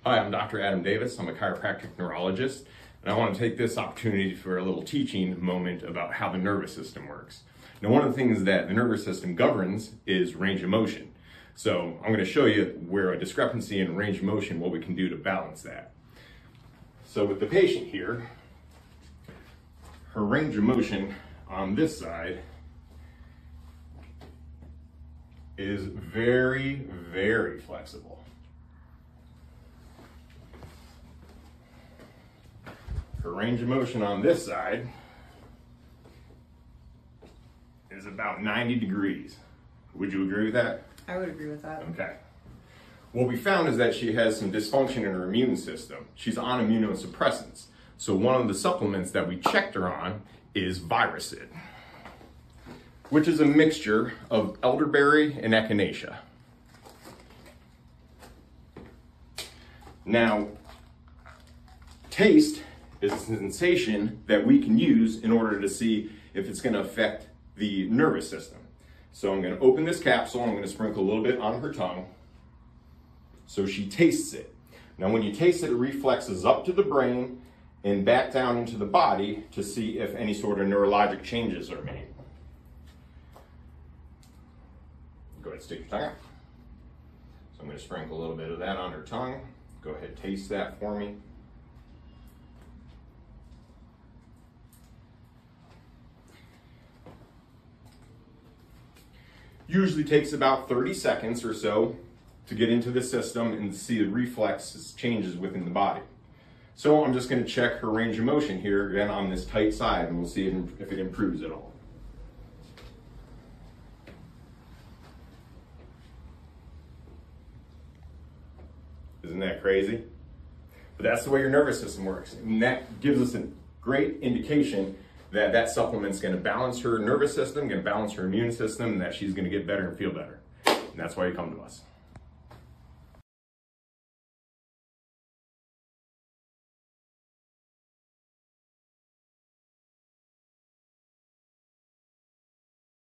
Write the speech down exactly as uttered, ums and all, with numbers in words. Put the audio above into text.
Hi, I'm Doctor Adam Davis. I'm a chiropractic neurologist, and I want to take this opportunity for a little teaching moment about how the nervous system works. Now, one of the things that the nervous system governs is range of motion. So I'm going to show you where a discrepancy in range of motion, what we can do to balance that. So with the patient here, her range of motion on this side is very, very flexible. Her range of motion on this side is about ninety degrees. Would you agree with that? I would agree with that. Okay. What we found is that she has some dysfunction in her immune system. She's on immunosuppressants. So one of the supplements that we checked her on is Viricid, which is a mixture of elderberry and echinacea. Now, taste is a sensation that we can use in order to see if it's going to affect the nervous system. So I'm going to open this capsule, I'm going to sprinkle a little bit on her tongue so she tastes it. Now when you taste it, it reflexes up to the brain and back down into the body to see if any sort of neurologic changes are made. Go ahead, stick your tongue out. So I'm going to sprinkle a little bit of that on her tongue. Go ahead, taste that for me. Usually takes about thirty seconds or so to get into the system and see the reflex changes within the body. So I'm just going to check her range of motion here again on this tight side, and we'll see if it improves at all. Isn't that crazy? But that's the way your nervous system works, and that gives us a great indication that that supplement's going to balance her nervous system, going to balance her immune system, and that she's going to get better and feel better. And that's why you come to us.